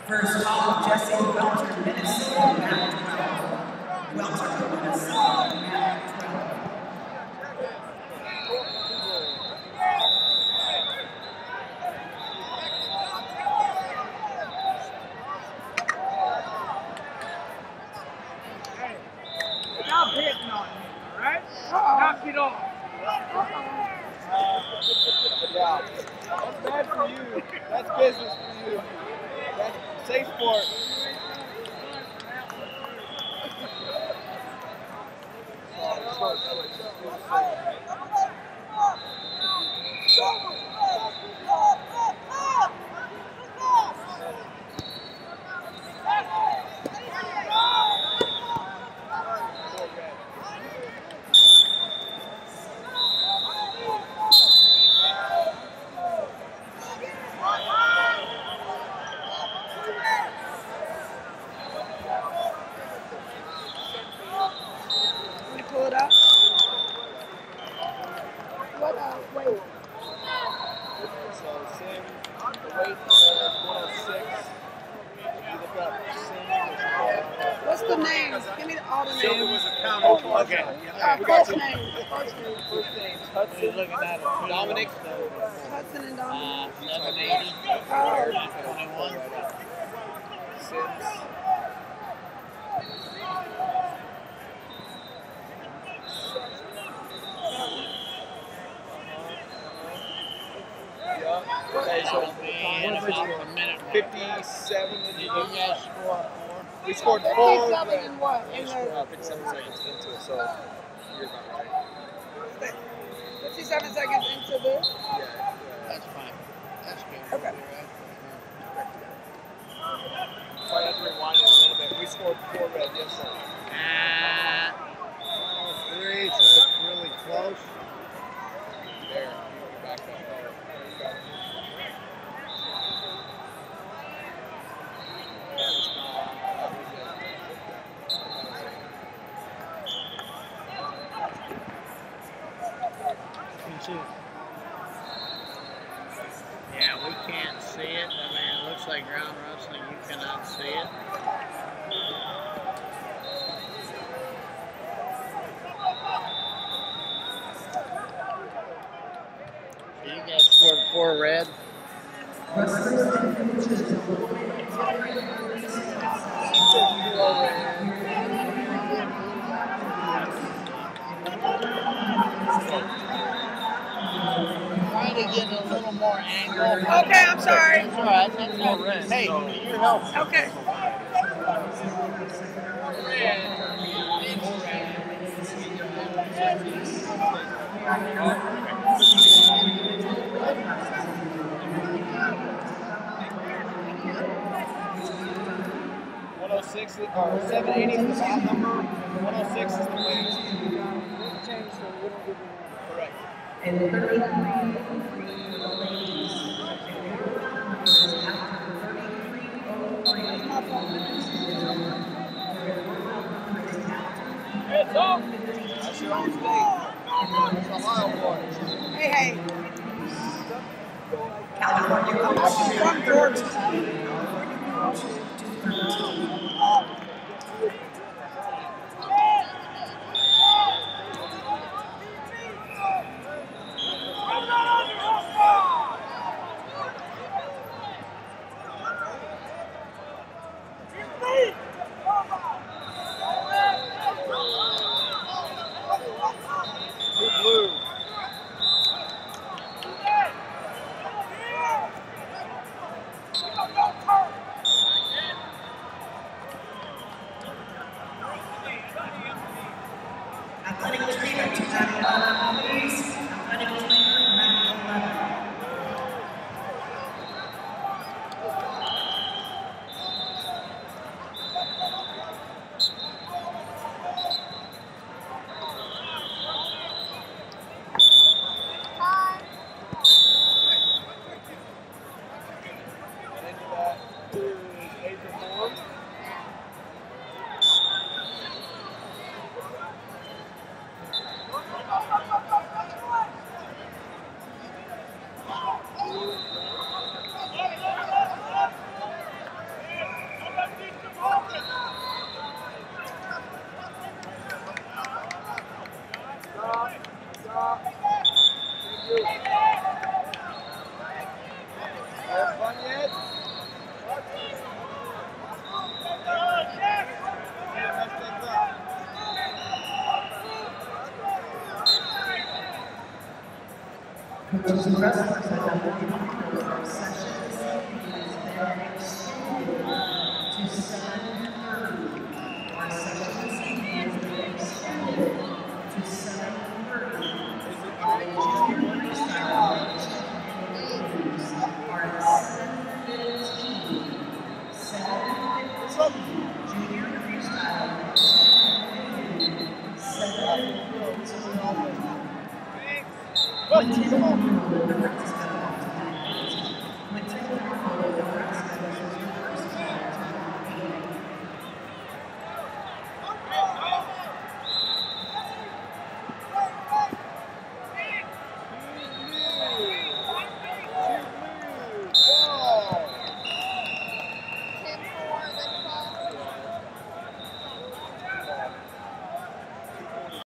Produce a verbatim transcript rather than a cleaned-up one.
First call, Jesse Welter, Minnesota, Map twelve. Welter, Minnesota, Map twelve. Stop hitting on me, all right? Knock it off. Yeah, that's bad for you. That's business for you. That's safe sport. Pull it up. What uh, wait. So Sim, the weight is one oh six. You look up Sim. What's the names? Give me all the names. Sim was a count. Okay. Uh, first name. First name. First name Hudson. Looking at it. Dominic. Hudson and Dominic. Uh, eleven eighty. Oh. twenty-one. Sims. Okay, so In about a minute. fifty-seven. Did you guys score four? We scored four. fifty-seven in what? We In scored the uh, fifty-seven seconds into it, so you're about right. fifty-seven seconds into this. Yeah, yeah. That's fine. That's good. Okay. Probably have to rewind it a little bit. We scored four red, yes, sir. Uh, Three, so it's really close. There, you back up. There you go. That was not, that was it. yeah, we can't see it. I mean, it looks like ground wrestling. You cannot see it. So you guys scored four red. Try to get a little more angle. Okay, I'm sorry. That's all right. That's all right. Hey, you're helping. Okay. one oh six or seven eighty is the top number. one oh six is the weight. Correct. And thirty-three oh ladies. Heads up! That's your own state. It's a mile one. Hey, hey. California I'm coach. from Georgia. Blue. those wrestlers that have been offered our sessions has been extended to seven thirty. Our session this evening has been extended to seven thirty. Our junior freestyle interviews are at seven fifteen. seven fifteen. Junior freestyle, seven fifteen. seven fifteen. Continue. The practice